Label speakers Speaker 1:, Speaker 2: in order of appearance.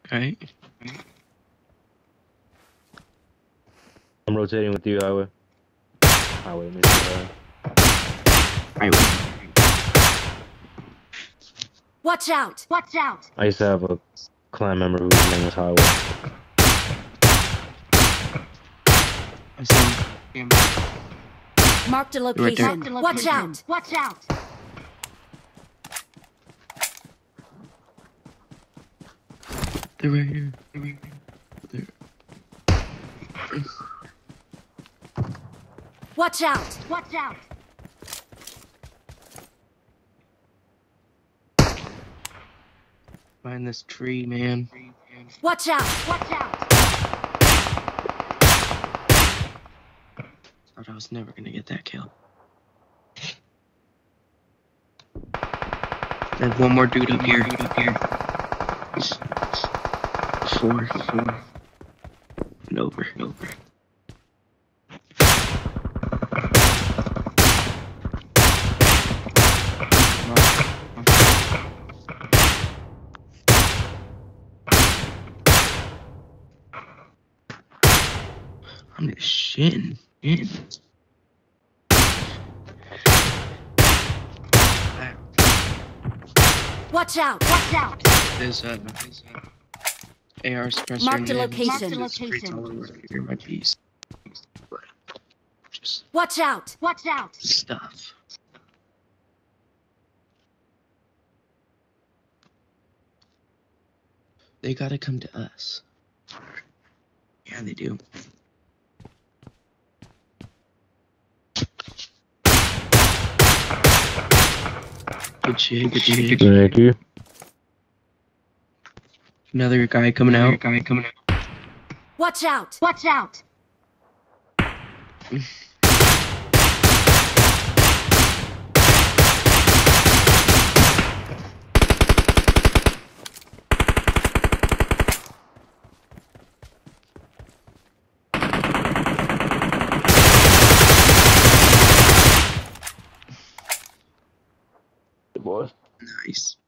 Speaker 1: Right?
Speaker 2: I'm rotating with you, highway. Highway, maybe highway.
Speaker 3: Watch out! Watch out!
Speaker 2: I used to have a clan member whose name was Highway.
Speaker 1: I see him.
Speaker 3: Marked a location.
Speaker 1: Right
Speaker 3: Watch out! Watch out!
Speaker 1: They're right here. They're right here.
Speaker 3: Watch out! Watch out!
Speaker 1: Behind this tree, man.
Speaker 3: Watch out! Watch out!
Speaker 1: Thought I was never gonna get that kill. There's one more dude up here. Four. And over. I'm just shitting.
Speaker 3: Watch out! Watch out!
Speaker 1: There's AR suppressor.
Speaker 3: Marked a
Speaker 1: in here.
Speaker 3: location.
Speaker 1: It's all over here, my piece. But just
Speaker 3: Watch out! Watch out!
Speaker 1: stuff. They gotta come to us. Yeah, they do. Good shit.
Speaker 2: Thank you.
Speaker 1: Another guy coming out.
Speaker 3: Watch out! Watch out!
Speaker 2: Good boy.
Speaker 1: Nice.